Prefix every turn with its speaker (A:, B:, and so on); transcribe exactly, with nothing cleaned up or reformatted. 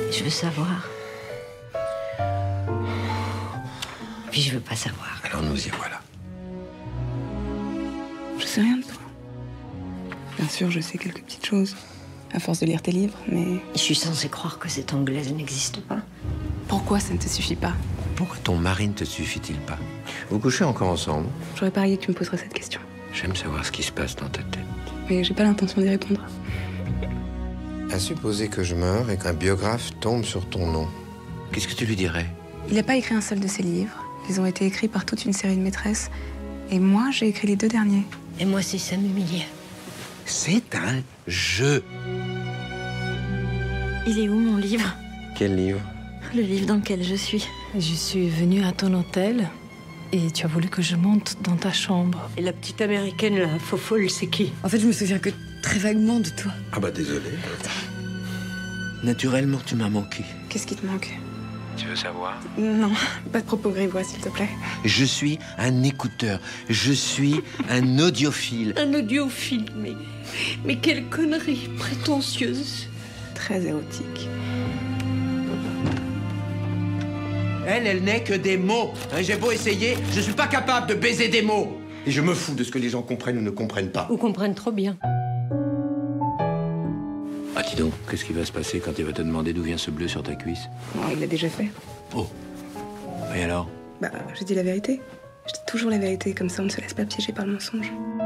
A: Je veux savoir. Puis je veux pas savoir.
B: Alors nous y voilà.
C: Je sais rien de toi. Bien sûr, je sais quelques petites choses, à force de lire tes livres, mais...
A: Je suis censée croire que cette Anglaise n'existe pas.
C: Pourquoi ça ne te suffit pas?
B: Pourquoi ton mari ne te suffit-il pas? Vous couchez encore ensemble?
C: J'aurais parié que tu me poserais cette question.
B: J'aime savoir ce qui se passe dans ta tête.
C: Mais j'ai pas l'intention d'y répondre.
B: À supposer que je meure et qu'un biographe tombe sur ton nom, qu'est-ce que tu lui dirais?
C: Il n'a pas écrit un seul de ses livres. Ils ont été écrits par toute une série de maîtresses. Et moi, j'ai écrit les deux derniers.
A: Et moi, c'est ça m'humilier.
B: C'est un jeu.
A: Il est où mon livre?
B: Quel livre?
A: Le livre dans lequel je suis.
D: Je suis venue à ton hôtel et tu as voulu que je monte dans ta chambre.
A: Et la petite américaine, la faux folle, c'est qui?
D: En fait, je me souviens que très vaguement de toi.
B: Ah bah désolé. Naturellement, tu m'as manqué.
C: Qu'est-ce qui te manque?
B: Tu veux savoir?
C: Non, pas de propos grivois, s'il te plaît.
B: Je suis un écouteur. Je suis un audiophile.
A: Un audiophile, mais... Mais quelle connerie prétentieuse.
C: Très érotique.
E: Elle, elle n'est que des mots. Hein, j'ai beau essayer, je suis pas capable de baiser des mots. Et je me fous de ce que les gens comprennent ou ne comprennent pas.
A: Ou comprennent trop bien.
B: Ah, dis donc, qu'est-ce qui va se passer quand il va te demander d'où vient ce bleu sur ta cuisse?
C: Non, il l'a déjà fait.
B: Oh. Et alors?
C: Bah, j'ai dit la vérité. Je dis toujours la vérité, comme ça on ne se laisse pas piéger par le mensonge.